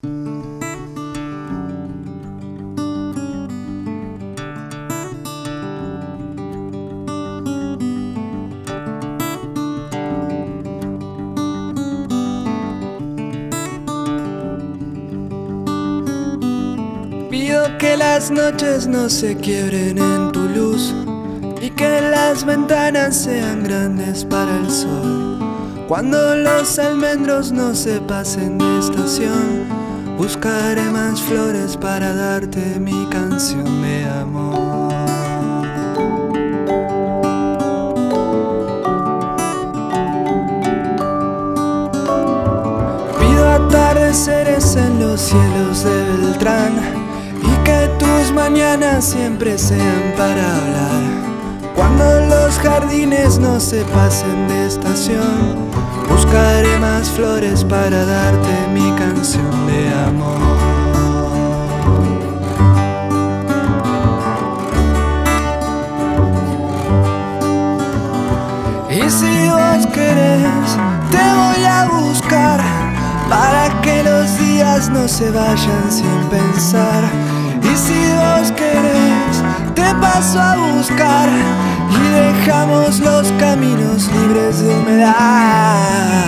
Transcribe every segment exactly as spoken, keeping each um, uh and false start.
Pido que las noches no se quiebren en tu luz y que las ventanas sean grandes para el sol. Cuando los almendros no se pasen de estación, buscaré más flores para darte mi canción de amor. Pido atardeceres en los cielos de Beltrán y que tus mañanas siempre sean para hablar. Cuando los jardines no se pasen de estación, buscaré más flores para darte mi canción de amor. Y si vos querés, te voy a buscar para que los días no se vayan sin pensar. Y si vos querés, te paso a buscar y dejamos los caminos libres de humedad.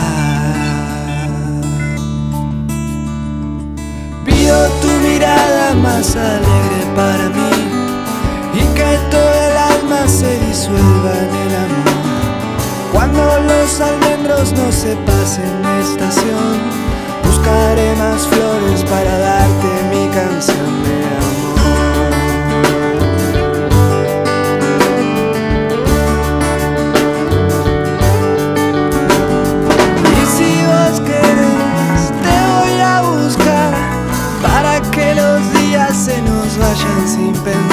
Pido tu mirada más alegre para mí y que todo el alma se disuelva en el amor. Cuando los almendros no se pasen de estación, buscaré más flores para darte mi canción de amor. Y si vos querés, te voy a buscar para que los días se nos vayan sin pensar.